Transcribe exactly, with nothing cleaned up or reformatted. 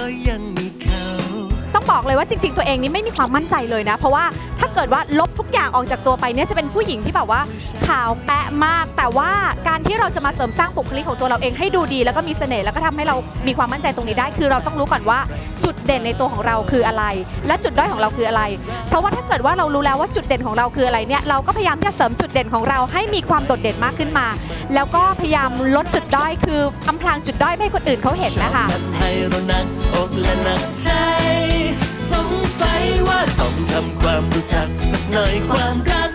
ยังมีเขาต้องบอกเลยว่าจริงๆตัวเองนี่ไม่มีความมั่นใจเลยนะเพราะว่าถ้าเกิดว่าลบทุกอย่างออกจากตัวไปเนี่ยจะเป็นผู้หญิงที่แบบว่าขาวแปะมากแต่ว่าการที่เราจะมาเสริมสร้างบุคลิกของตัวเราเองให้ดูดีแล้วก็มีเสน่ห์แล้วก็ทำให้เรามีความมั่นใจตรงนี้ได้คือเราต้องรู้ก่อนว่าจุดเด่นในตัวของเราคืออะไรและจุดด้อยของเราคืออะไรเพราะว่าถ้าเกิดว่าเรารู้แล้วว่าจุดเด่นของเราคืออะไรเนี่ยเราก็พยายามที่จะเสริมจุดเด่นของเราให้มีความโดดเด่นมากขึ้นมาแล้วก็พยายามลดจุดด้อยคืออำพรางจุดด้อยไม่ให้คนอื่นเขาเห็นนะคะให้เราหนักอกและหนักใจสงสัยว่าต้องทำความรู้จักสักหน่อยความรัก